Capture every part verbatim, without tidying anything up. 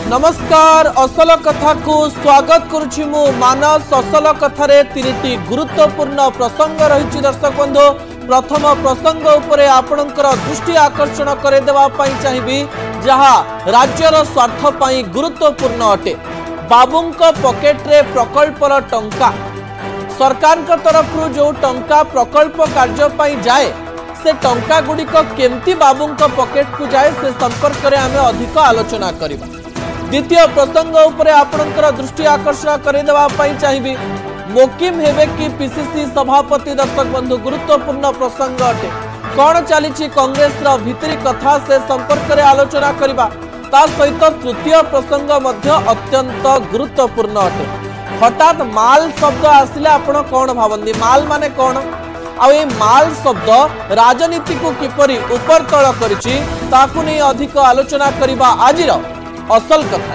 नमस्कार असल कथा को स्वागत करुछि मु मानस असल कथारे तीनटी गुरुत्वपूर्ण प्रसंग रही दर्शक बंधु प्रथम प्रसंग उपरे आपणकर दृष्टि आकर्षण करे देवा पई चाहिबी जहा राज्यर स्वार्थ पई गुरुत्वपूर्ण अटे। बाबूंक पॉकेट रे प्रकल्पर टंका सरकार का तरफ जो टंका प्रकल्प कार्य पई जाए से टंका गुड़िक केमती बाबूंक पॉकेट को जाए से संपर्क में आमे अधिक आलोचना करिबा। द्वितीय प्रसंग उपरे आपणकर दृष्टि आकर्षण करे देवा पई चाहिबी मोकिम हेबे कि पीसीसी सभापति दर्शक बंधु गुरुत्वपूर्ण प्रसंग अटे। कौन चली कांग्रेस भितरी कथा से संपर्क में आलोचना करिबा। ता सहित तृतीय प्रसंग मध्य अत्यंत गुरुत्वपूर्ण अटे। हठात माल शब्द आसिले आपण कौन भावंती माल माने कौन आ ये माल शब्द राजनीति को किपरि ऊपर तल करिछि ताकू नहीं अधिक आलोचना करिबा आजिर असल कथा।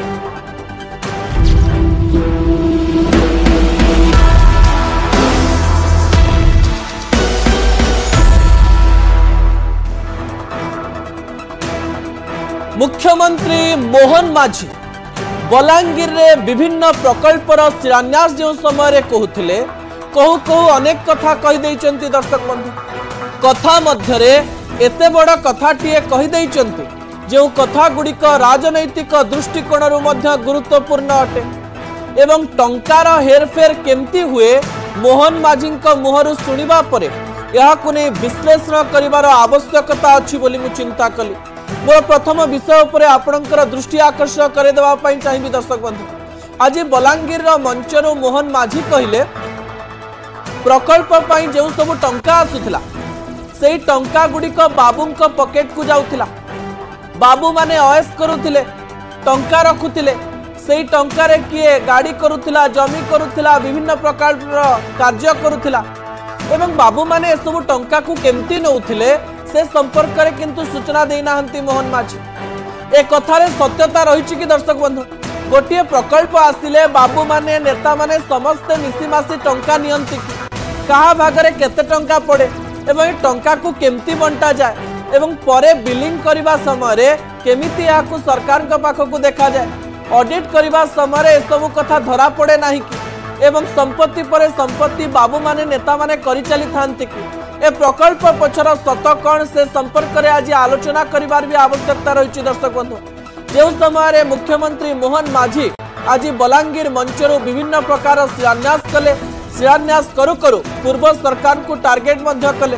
मुख्यमंत्री मोहन माझी बलांगीर रे विभिन्न प्रकल्पर शिलान्यास जो समय कहते कहू कहू अनेक कथा कही देइचंती। दर्शक बंधु कथा मध्यरे एते बड़ कथाटीए कही देइचंती जो कथा गुड़िक राजनैतिक दृष्टिकोण गुरुत्वपूर्ण अटे एवं टंकार हेरफेर केमती हुए मोहन माझी मुहरु सुनिबा परे याकु नै विश्लेषण करिवार आवश्यकता अछि बोली मु चिंता कली। मोर प्रथम विषय उपरे आपणकर दृष्टि आकर्षण करे देवा पई चाहिबी। दर्शक बंधु आज बलांगीर मंचरु मोहन माझी कहिले प्रकल्प पई जो सब टंका आसुथिला सेही टंका गुड़िक बाबूंक पॉकेट को जाउथिला। बाबू माने अयस करुथिले टंका रखुथिले सेही टंका रे किए गाड़ी करुथिला जमी करुथिला विभिन्न प्रकार कार्य करुथिला एवं बाबू माने सब टंका को केमती नउथिले से संपर्क रे किंतु सूचना देना हंती मोहन माझी। ए कथारे सत्यता रही कि दर्शक बंधु गोटे प्रकल्प आसिले बाबू माने नेता माने समस्त मिसीमासी टंका नियंती कहा भागरे केते टंका पड़े एवं टंका को केमती बंटा जाए एवं परे बिलिंग करिबा समय रे केमिति याकु सरकार के पाखकु देखा जाए ऑडिट करिबा समय रे सब कथा धरा पड़े नाही कि एवं संपत्ति परे संपत्ति बाबू माने नेता माने करि चली थांती कि ए प्रकल्प पछर सत कौन से संपर्क में आज आलोचना करिबार भी आवश्यकता रही। दर्शक बंधु जो समय रे मुख्यमंत्री मोहन माझी आज बलांगीर मंचरु विभिन्न प्रकार शिलान्यास कले शिलान्यास करू करू पूर्व सरकार को टार्गेट मध्य कले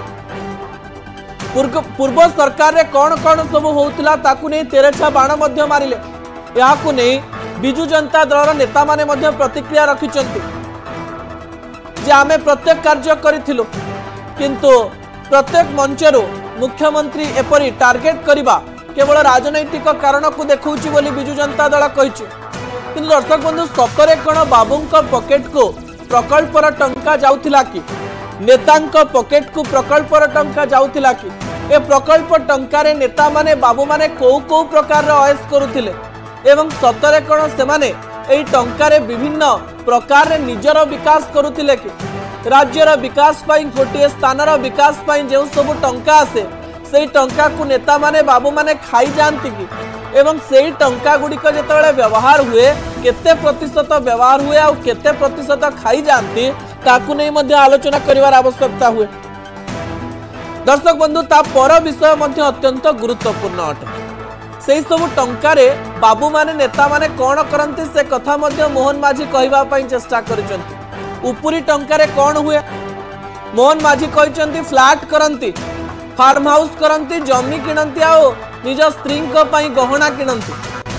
पूर्व सरकार रे कौन कौन सब होउतिला ताकू नै तेरेछा बाण मध्य मारिले याकू नै बिजु जनता दल नेता माने मध्य प्रतिक्रिया रखिचंती जे आमे प्रत्येक कार्य करिथिलु किंतु प्रत्येक मंचरु मुख्यमंत्री एपरी टार्गेट करिबा केवल राजनैतिक कारण को देखौछि बोली बिजु जनता दल कहिछि। किंतु दर्शक बंधु सतरे कोन बाबूंक पॉकेट को प्रकल्पर टंका जाउथिला कि नेतांक पॉकेट को प्रकल्पर टंका जाउथिला कि ए प्रकल्प टंका रे नेता माने बाबू माने को को प्रकार अयस करुथिले एवं सतरे कोन से माने एई टंका रे विभिन्न प्रकार रे निजर विकास करुथिले कि राज्यर विकास पाई गोटे स्थानर विकास पाई जो सब टंका आसे से टंका को नेता माने बाबू माने खाई जानती कि एवं से टंका गुड़िक जिते व्यवहार हुए केते प्रतिशत व्यवहार हुए और केते प्रतिशत खाई जानती ताकू नहीं मध्य आलोचना करिवार आवश्यकता हुए। दर्शक बंधु ता पर विषय मध्य अत्यंत गुरुत्वपूर्ण अटे। से सब टंका रे बाबू माने नेता माने कौन करंती से कथा मध्य मोहन माझी कहवा पई चेष्टा करिसंती। उपरी टंका रे कौन हुए मोहन माझी कहते फ्लैट करंती फार्म हाउस करंती जमी किणती आओ निज स्त्री गहना किणती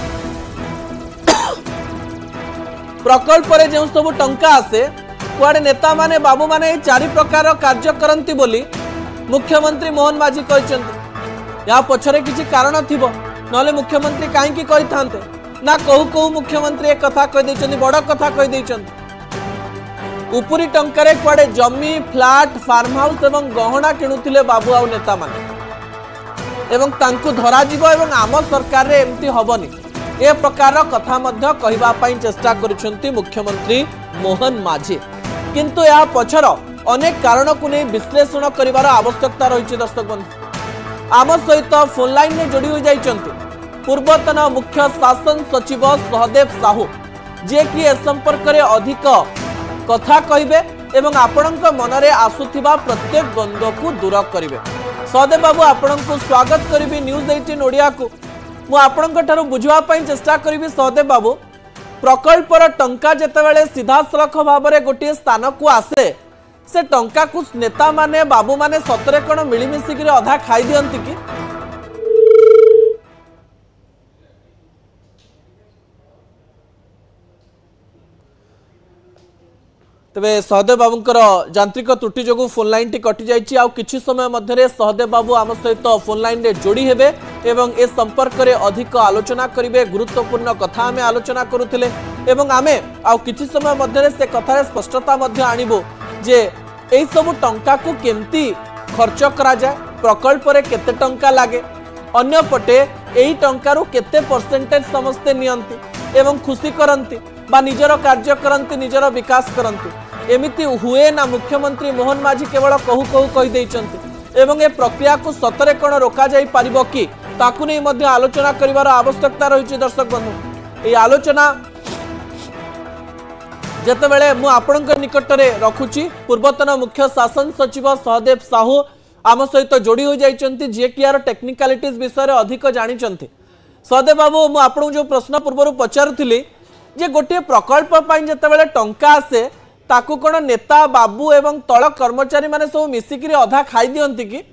प्रकल्प रे जो सब टंका आसे कुआडे नेता माने बाबू माने चारि प्रकार कार्य करंती बोली मुख्यमंत्री मोहन माझी कहते या पछरे किछि कारण थिबो नले मुख्यमंत्री काहेकि करिथांते ना कहू कहू मुख्यमंत्री एक कथा कहि दैछन्ती बड़ कथा कहि दैछन्ती उपरी टंका कुआडे जमी फ्लैट फार्म हाउस एवं गहना किणुथिले बाबू आ नेता माने एवं तांकु धरा जीवो एवं आम सरकार रे एमती हबनी ए प्रकार कथा मध्य कहबा पई चेष्टा करिसंती मुख्यमंत्री मोहन माझी। किंतु या पछर अनेक कारण को नहीं विश्लेषण करिवार आवश्यकता रही। दर्शक बंधु आम सहित फोन लाइन में जोड़ी हो जाइछन्ती पूर्वतन मुख्य शासन सचिव सहदेव साहू जे कि ए संपर्क में अधिक कथा कहिबे एवं आपणक मनरे आसुथिबा प्रत्येक द्वंद्व को दूर करिवे। सहदेव बाबू आपणक स्वागत करिवि न्यूज अठारह ओडिया को। मु आपणक ठारू बुझवा पई चेष्टा करिवि सहदेव बाबू, प्रकल्पर टंका जेतेबेले सीधा सलख भाव में गोटे स्थान को आसे से टंका को नेता माने बाबू माने सतरे कण मिलिमिशिक अधा खाई दियंती कि? तेबे सहदेव बाबूंकर यांत्रिक त्रुटि जो फोन लाइन टी कटि जाइछि। आ किछि समय मध्य सहदेव बाबू आम सहित फोन लाइन रे जोड़ी हेबे एवं ए संपर्क रे अधिक आलोचना करिवे। गुरुत्वपूर्ण कथा आमे आलोचना करुथिले एवं आमे आ किछि समय मध्य से कथा रे स्पष्टता मध्य आनिबो जे एई सब टंका को केमती खर्च करा जाय, प्रकल्प रे केते टंका लागे, अन्य पटे एई टंका रो केते परसेंटेज समस्ते नियंती एवं खुशी करंती बा निजर कार्य करंती, निजर विकास करंती। एमिति हुए ना मुख्यमंत्री मोहन माझी केवल कहू कहू कहि दैचंती एवं ए प्रक्रिया को सतरे कण रोका जाई परिबो कि ताकु नै मध्ये आलोचना करिवार आवश्यकता रहिछि। दर्शक बंधु, ए आलोचना जेतेबेले मु आपणक निकटरे रखुछि पूर्वतन मुख्य शासन सचिव सहदेव साहू आम सहित जोड़ी हो जाइचंती जे कि यार टेक्निकालिटीज विषय रे अधिक जानिचंती। सहदेव बाबू, मु आपन जो प्रश्न पूर्व पचारुथिली जे गोटे प्रकल्प पई जेतेबेले टंका आसे ताकू कोन नेता बाबू एवं तळ कर्मचारी माने सब मिसिकिरी अधा खाई दियंती कि?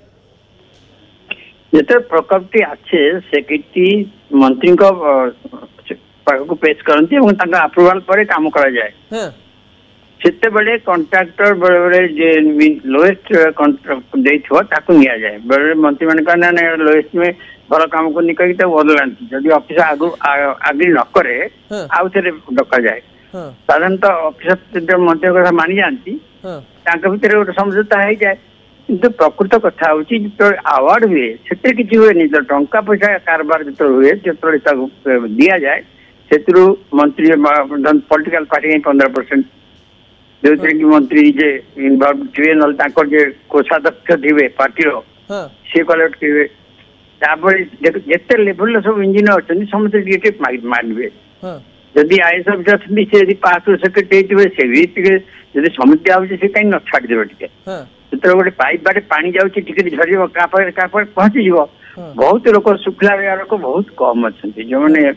जेते प्रकल्पटी आछे सेक्रेटरी मंत्री को पाक को पेश करंती एवं ताका अप्रूवल पर काम करा जाय। हां, सेते बड़े कॉन्ट्रैक्टर बड़े बड़े जे लोएस्ट कॉन्ट्रैक्ट देथो ताकू निया जाय। बड़े मंत्री माने का ना लोएस्ट में भल काम को निकल के बदलांती जदि ऑफिस आगु आगे न करे आउ थे डका जाए। साधारणतः ऑफिस मंत्री कथा मानि जानती भीतर गोटे समझौता हो जाए। किंतु प्रकृत कथा हूँ जो अवार्ड हुए से किसी हुए जो टंका पैसा कारबार जो हुए जो दि जाए से मंत्री पॉलिटिकल पार्टी पंद्रह परसेंट जो कि मंत्री जे इनवॉल्व थे ना कोषाध्यक्ष थे पार्टी सी कलेक्ट करेंगे जिते लेवल सब इंजीनियर अच्छा समस्त मानवे जदि आईएस अफिसर अच्छे पास सेक्रेटरी से भी समस्या हो कहीं न छाड़देव टे जो गोटे पाइप बाटे पानी जाऊँगी झर क्या पहुंची बहुत लोग शुक्ला लोक बहुत कम अच्छा जो मैंने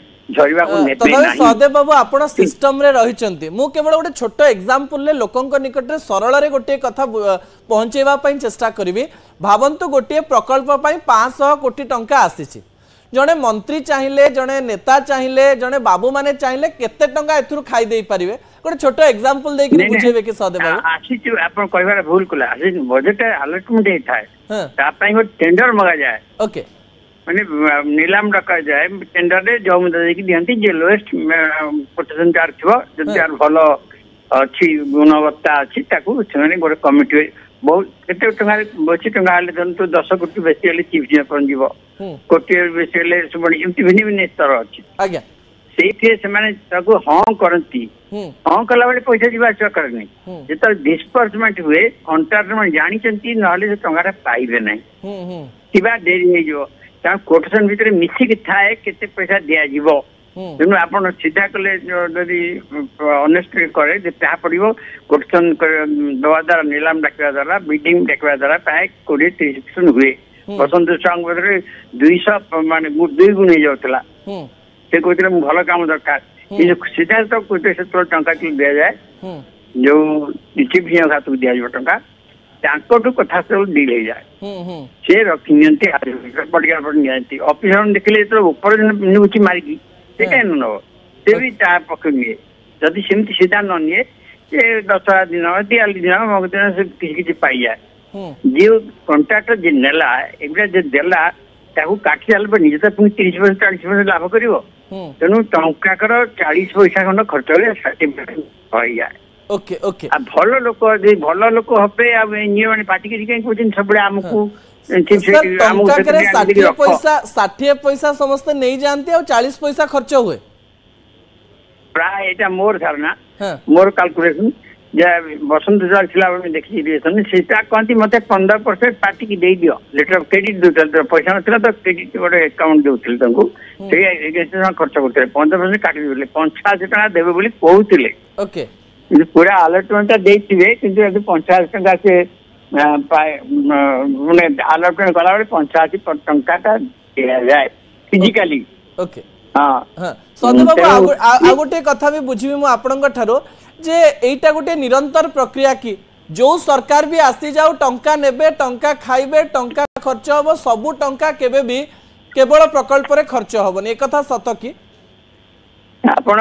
सहदेव बाबू आप सिस्टम रे रही मु केवल गोटे छोट एग्जांपल लोकों निकट में सरल रे गोटे कथा पहुंचेवा चेष्टा करी। भावंतु गोटे प्रकल्प पांच सौ कोटी टंका आसी जड़े मंत्री चाहिए जड़े नेता चाहिए जड़े बाबू माने चाहिए केते टंका एथुरु खाई दे पारिबे गोटे छोट एग्जांपल दे कि बुझेबे कि सहदेव बाबू आसी छु आपन कहबार भूल कला आसी बजट अलॉटमेंट हे थाए ता पई गो टेंडर मगा जाए। ओके माने नीलाम रखा जाए टेंडर रे जम देकी दियंती जे लोएस्ट प्रोटेक्शन चार्ज थो जति यार भलो अछि गुणवत्ता अछि ताकू सेने गोटे कमिटी बहुत केते टंगा बची टंगा आले जंतु दस कोटी बेसी आले चीफ जे पन जीवो कोटी बेसी आले सुबणी एमती भिन्न भिन्न स्तर अछि। आज्ञा सेठी से माने ताकू हां करंती हां कला बेले पैसा जीवा आचा करनी जेतर डिस्बर्समेंट हुए कॉन्ट्रैक्टर मन जानि चंती नहले से टंगाटा पाइबे नै किबा देरी हे जो ता कोटेशन भीतर मिसी के थाए केते पैसा दिया जीवो तेणु आप सीधा कले जदि ऑनेस्टली करे ता पड़ो कोटेशन दवा द्वारा नीलाम डाकवा द्वारा बिडिंग डाकवा द्वारा प्राय कोड़े तीस हुए बसंत संघ बदले दुईश मान दुई गुण हो जाता से कहते भल कम दरकार सीधा तो कोटे से टंका दि जाए जो चीफ इंजीनियर हाथ को दिया टंका कथा सब डील हो जाए से रखी पॉलिटिकल ऑफिसर देखिले ऊपर नुची मारिकी से कहीं न से भी पक्ष निए जदि सेमती सीधा न निए से दशहरा दिन दिवाली दिन मग दिन से किसी किसी पाई जाए जो कॉन्ट्रैक्टर जे नेला एगुड़ा जे देला ताकू काटी साल निजे तो पुणी तीस परसेंट चालीस परसेंट लाभ कर तेणु टंकार चालीस पैसा खंड खर्च हो जाए। ओके ओके आ भल लोक भल लोक हबे आ निये माने पार्टी के कहीं कहते सब आमको षाठी पैसा समस्त नहीं जानते और चालीस पैसा खर्च हुए प्राय एटा मोर धारणा मोर कैलकुलेशन बसंत उज्ज्वल थिला देखी सीटा कहती मत पंद्रह परसेंट पार्टी की दे दियो लेटर ऑफ क्रेडिट दे पैसा ना तो क्रेडिट गोटे अकाउंट देउथिल तंगु से खर्च करते पंद्रह परसेंट काटी देले पचास टका देबे बोली कहउथिले ओके पूरा अलर्टमेंट देइथिबे किंतु पचास टका से माने अलर्टमेंट गला बेले पचासी टका टा दिया जाए फिजिकली ओके हां हां सदे बाबू आ गोटे कथा भी बुझिबी मु आपनक ठारो जे एटा गोटे निरंतर प्रक्रिया की जो सरकार भी आसी जाऊ टंका नेबे टंका खाइबे टंका खर्च होबो सबु टंका केबे भी केवल प्रकल्प रे खर्च होबो ए कथा सत की आपण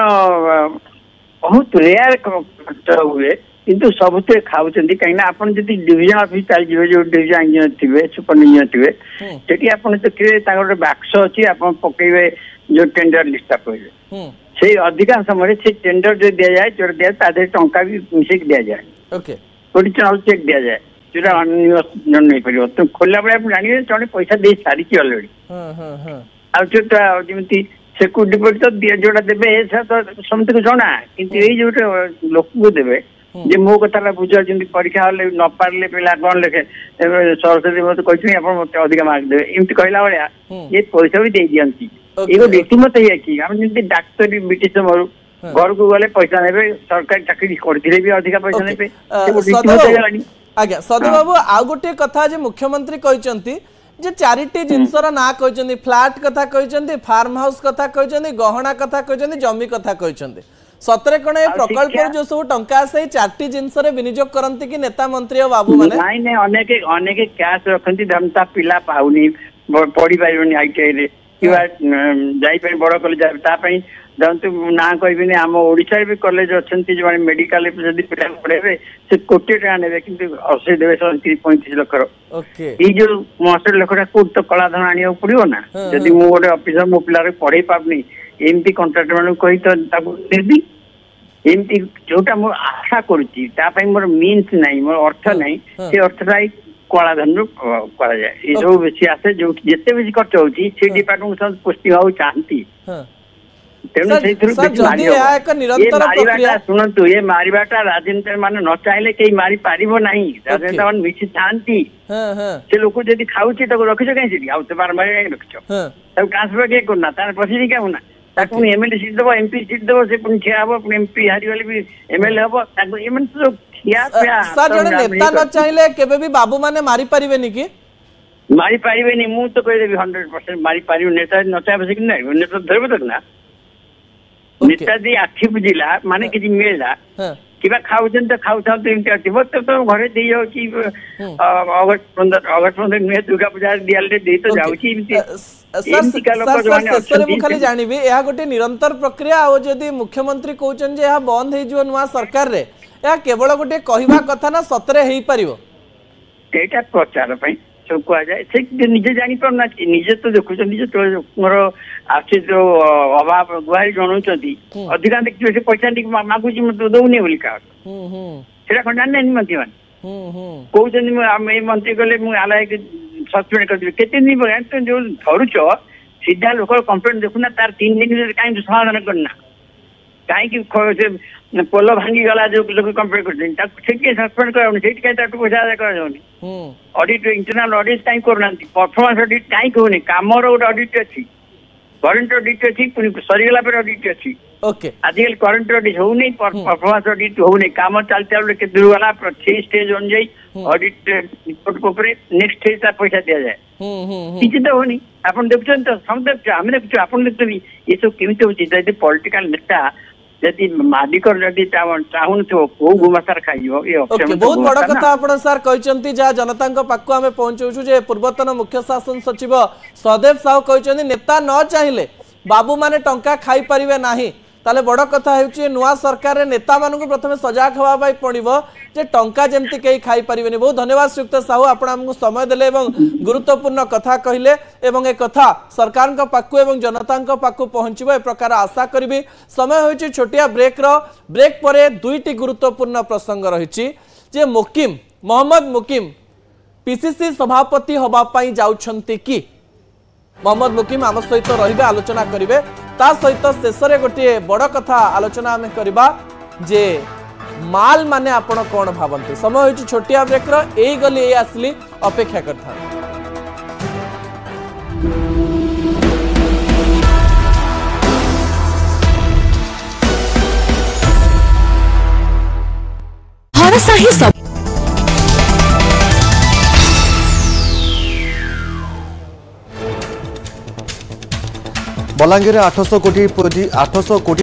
बहुत रेयर खर्च हुए किंतु सबुते खाउचंदी कहीं ना आपण जति डिवीजन ऑफिस चल जिवे जो डिवीजन इंजीनियर थिबे सुपर इंजीनियर थिबे सेठी आपण तो के तागर बाक्स अछि आपण पकेबे जो टेंडर लिस्ट पइबे से अधिकांश समय से टेंडर जो दिया जाए जो दिया तादे टंका भी मिसे दिया जाए ओके ओरिजिनल चेक दिया जाए जोरा अन्य नहीं परियो तो खोला बळे आपण जानि जने पैसा दे सारी की ऑलरेडी हां हां हां आ जोटा जेमती सिक्योरिटी डिपॉजिट दिया जोटा देबे से तो समते को जणा किंतु एई जोटा लोक को देबे जे मो कथा बुझा जेमती परीक्षा हले न पारले पिला कोन लेखे सरस्वती मत कहछि आपण मते अधिक मार्क देबे इमती कहला बळया ये पैसा भी दे दियंती एगो रीतिमत है कि हम जंती डॉक्टर ब्रिटिश मरु घर को गले पैसा नेबे सरकारी चाकरी करथिले भी अधिक पैसा नेबे आज्ञा सदे बाबू आ गोटे कथा जे मुख्यमंत्री कहचंती जे चारिटी जिंसर ना कहचंती फ्लैट कथा कहचंती फार्म हाउस कथा कहचंती गहना कथा कहचंती जमी कथा कहचंती सतरे कोन ए प्रकल्प जो सब टंका से चारटी जिंसरे विनियोग करंती कि नेता मंत्री और बाबू माने नाही नै अनेक अनेक कैश रखंती धमता पिला पाउनी पढी पाइबनी आईटीआई रे किवा जाई पे बड़ कॉलेज ता पई जंतु ना कहबिनी हम ओडिसा भी कॉलेज अछंती जो मेडिकल जदी पिला पढेबे से कोटी टका नेबे किंतु अस्सी देबे तीस पैंतीस लाख रो ओके ई जो मास्टर लखटा कोट तो कला धन आनियो पड़ियो ना जदी मु गोटे ऑफिसर मो पिला रे पढै पाबनी एमपी कॉन्ट्रैक्ट मानु कहि तो ताकू देबी एमपी जोटा मो आशा करूची ता पई मोर मीन्स नाही मोर अर्थ नाही से अर्थराई कला धन करा जाए ये जो बेसी आसे जो जते बेसी खर्च होची से डिपार्टमेंट सब पुष्टि हो चाहती हां तेनु से थ्रू जदी या एक निरंतर प्रक्रिया सुनंतु ये मारिबाटा राजनीति माने न चाहिले केई मारी पारिबो नाही राजनीति मान मिछि शांति हां हां से लोक जदी खाउची त रखिछ काई सिटी आउ त बार मारी रखिछ हां तब ट्रांसफर के करना तार पसिनी के होना ताकू एमएलए सीट देबो एमपी सीट देबो से पुन छिया हबो एमपी हारी वाली भी एमएलए हबो ताकू एमन तो खिया पे सर जने नेता न चाहिले केबे भी बाबू माने मारी परिबेनी की मारी परिबेनी मु तो कह देबी सौ परसेंट मारी परिबो नेता न चाहे कि नहीं नेता धरबो तक ना नेता दी आखि बुझिला माने कि मिलला किबा खाउजन त खाउछाउ त इमति आथिबो त तो घरे देयो कि अगस्त पंद्रह अगस्त पंद्रह में दुर्गा पूजा दियाल रे दे तो जाउची इमति सर सर मु खाली जानिबी या गोटे निरंतर प्रक्रिया आ जदी मुख्यमंत्री कहउचन जे या बंद हे जो नुवा सरकार रे या केवल गोटे कहिबा कथा ना सतरे हेई परिबो एटा प्रचार पई सब को आ जाए से निजे जानि पर ना निजे तो देखु निजे तो मोर आछि जो अभाव गुहारी जणुचंती अधिकांश देखियो से पैसा टिक मागुची म तो दउनी बोली का हम्म हम्म सेरा खंडा नै मंत्री मान हम्म हम्म कहउचंती म ए मंत्री गले मु आलाय के सस्पेंड कर दिबे केते नि बगन तो जो धरुचो सीधा लोकल कंप्लेंट देखुना तार तीन दिन में काई समाधान करना काई कि से पोलो भांगी गला जो लोग कंप्लेंट करते ता ठीक के सस्पेंड करउनी सेट के ता पैसा दे कर जोनी हम्म ऑडिट इंटरनल ऑडिट काई करनांती परफॉर्मेंस ऑडिट काई कोनी कामर ऑडिट अछि करंट ऑडिट अछि पुनी सरीगला पर ऑडिट अछि ओके आजकल करंट ऑडिट हो नहीं परफॉर्मेंस ऑडिट हो नहीं काम चल चल के दूर वाला छह स्टेज होन जाई ऑडिट रिपोर्ट को पर नेक्स्ट स्टेज ता पैसा दिया जाए हम्म हम्म किछि तो होनी आपण देखछन तो समझ हम देखछु आपण देखतबी ये सब केमिति होची जदी पॉलिटिकल नेता जदी मालिकर जदी चाहुन तो को गुमासार खाइयो ये ओके बहुत बड़ा कथा आपण सर कहचंती जा जनता को पाकु हमें पहुंचौछु जे पूर्वतन मुख्य शासन सचिव सदेव साहू कहचंती नेता न चाहिले बाबू माने टंका खाई परिबे नाही ताले बड़ कथा हेउची नुवा सरकार रे नेता मानकु प्रथमे सजाग हवा पाई पड़िबो जे टंका जेमति केई खाई परिबेनी। बहुत धन्यवाद श्रीयुक्त साहू आपण हमकु समय देले एवं गुरुत्वपूर्ण कथा कहिले एवं ए कथा सरकार का पाकु एवं जनता का पाकु पहुंचबो ए प्रकार आशा करबी। समय होइची छोटिया ब्रेक रो ब्रेक परे दुईटी गुरुत्वपूर्ण प्रसंग रहिची जे मुकिम मोहम्मद मुकिम पीसीसी सभापति हबा पाई जाउछंती की मोहम्मद मुकिम आम सहित रहिबे आलोचना करिवे ता सहित शेष रे गोटे बड़ कथा आलोचना आमे करबा जे माल माने आपण कौन भावती समय हो छोटिया ब्रेक रही गली ये आसली अपेक्षा करता बलांगीर आठश कोटी आठश कोटी